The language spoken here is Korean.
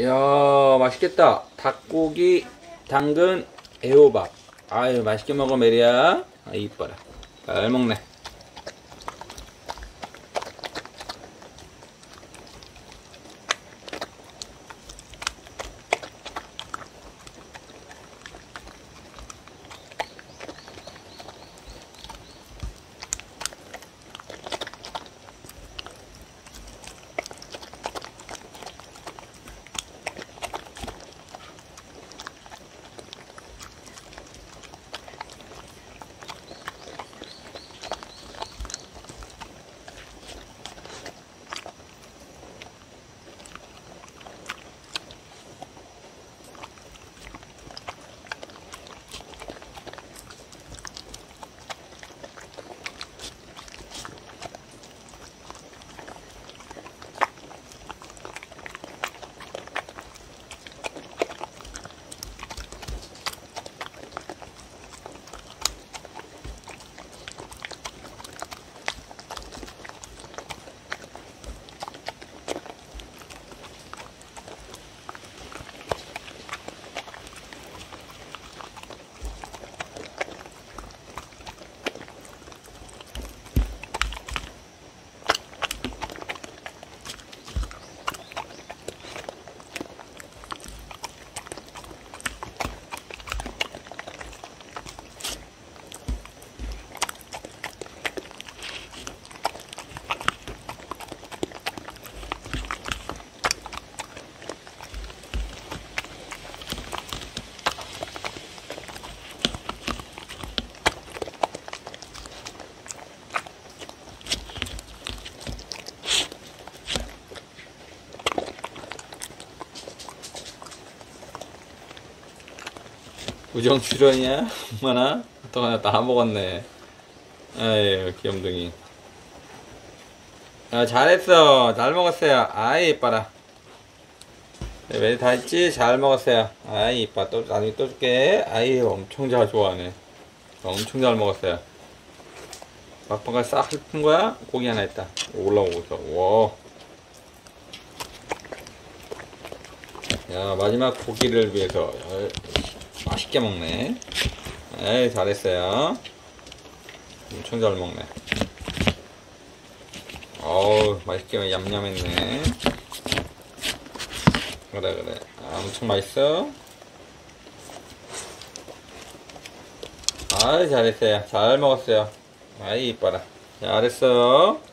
이야, 맛있겠다. 닭고기, 당근, 애호박. 아유, 맛있게 먹어, 메리야. 아, 이뻐라. 잘 먹네. 우정 출연이야? 엄마나? 또 다 먹었네. 아유, 귀염둥이. 아, 잘했어. 잘 먹었어요. 아이, 이뻐라. 왜 다 했지? 잘 먹었어요. 아이, 이뻐. 또, 나중에 또 줄게. 아이, 엄청 잘 좋아하네. 엄청 잘 먹었어요. 막방을 싹 훑은 거야? 고기 하나 있다. 올라오고 있어. 와. 야, 마지막 고기를 위해서. 맛있게 먹네. 에이, 잘했어요. 엄청 잘 먹네. 어우, 맛있게 얌얌했네. 그래, 그래. 아, 엄청 맛있어. 아이, 잘했어요. 잘 먹었어요. 아이, 이뻐라. 잘했어.